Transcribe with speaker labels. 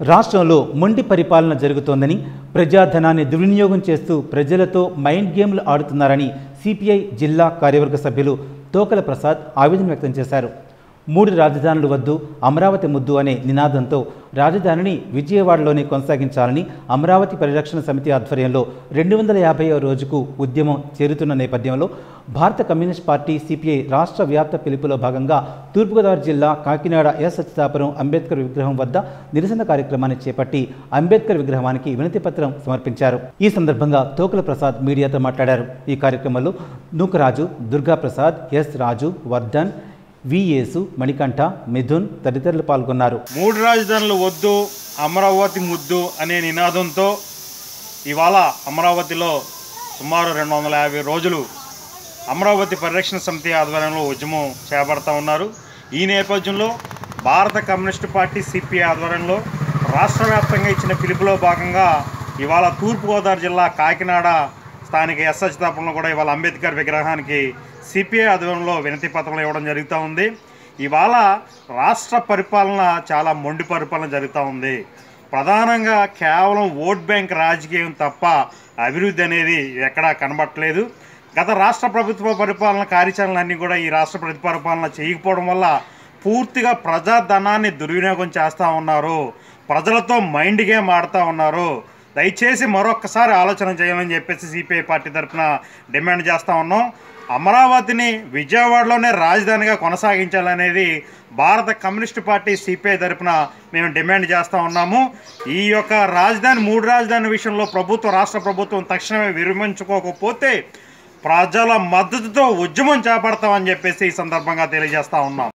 Speaker 1: రాష్ట్రంలో మొండి పరిపాలన జరుగుతోందని, ప్రజాధనాన్ని దుర్వినియోగం చేస్తూ ప్రజలతో మైండ్ గేమ్లు ఆడుతున్నారని సిపిఐ జిల్లా కార్యవర్గ సభ్యులు తోకల ప్రసాద్ ఆవేదన వ్యక్తం చేశారు. 3 రాజధానులు వద్దు, అమరావతి ముద్దు అనే నినాదంతో రాజధానిని విజయవాడలోనే కొనసాగించాలని అమరావతి పరిరక్షణ సమితి ఆధ్వర్యంలో 250వ రోజుకు ఉద్యమం చేరుతున్న నేపథ్యంలో భారత కమ్యూనిస్ట్ పార్టీ సిపిఐ రాష్ట్ర వ్యాప్త పిలుపులో భాగంగా తూర్పుగోదావరి జిల్లా కాకినాడ ఎస్ అచ్యుతాపురం అంబేద్కర్ విగ్రహం వద్ద నిరసన కార్యక్రమాన్ని చేపట్టి అంబేద్కర్ విగ్రహానికి వినతి పత్రం సమర్పించారు. ఈ సందర్భంగా తోకల ప్రసాద్ మీడియాతో మాట్లాడారు. ఈ కార్యక్రమంలో నూకరాజు, దుర్గాప్రసాద్, ఎస్ రాజు, వర్ధన్, వియేసు, మణికంఠ, మిథున్ తదితరులు పాల్గొన్నారు.
Speaker 2: 3 రాజధానులు వద్దు, అమరావతి ముద్దు అనే నినాదంతో ఇవాళ అమరావతిలో సుమారు 250 రోజులు అమరావతి పరిరక్షణ సమితి ఆధ్వర్యంలో ఉద్యమం చేపడతా ఉన్నారు. ఈ నేపథ్యంలో భారత కమ్యూనిస్టు పార్టీ సిపిఐ ఆధ్వర్యంలో రాష్ట్ర వ్యాప్తంగా ఇచ్చిన పిలుపులో భాగంగా ఇవాళ తూర్పుగోదావరి జిల్లా కాకినాడ స్థానిక ఎస్ అచ్యుతాపురంలో కూడా ఇవాళ అంబేద్కర్ విగ్రహానికి సిపిఐ ఆధ్వర్యంలో వినతి పత్రం ఇవ్వడం జరుగుతూ ఉంది. ఇవాళ రాష్ట్ర పరిపాలన చాలా మొండి పరిపాలన జరుగుతూ ఉంది. ప్రధానంగా కేవలం ఓట్ బ్యాంక్ రాజకీయం తప్ప అభివృద్ధి అనేది ఎక్కడా కనబట్టలేదు. గత రాష్ట్ర ప్రభుత్వ పరిపాలన కార్యాచరణలన్నీ కూడా ఈ రాష్ట్ర పరిపాలన చేయకపోవడం వల్ల పూర్తిగా ప్రజాధనాన్ని దుర్వినియోగం చేస్తూ ఉన్నారు. ప్రజలతో మైండ్ గేమ్ ఆడుతూ ఉన్నారు. దయచేసి మరొక్కసారి ఆలోచన చేయాలని చెప్పేసి సిపిఐ పార్టీ తరఫున డిమాండ్ చేస్తూ ఉన్నాం. అమరావతిని విజయవాడలోనే రాజధానిగా కొనసాగించాలనేది భారత కమ్యూనిస్టు పార్టీ సిపిఐ తరఫున మేము డిమాండ్ చేస్తూ ఉన్నాము. ఈ యొక్క రాజధాని 3 రాజధాని విషయంలో రాష్ట్ర ప్రభుత్వం తక్షణమే విరమించుకోకపోతే ప్రజల మద్దతుతో ఉద్యమం చేపడతామని చెప్పేసి ఈ సందర్భంగా తెలియజేస్తూ ఉన్నాం.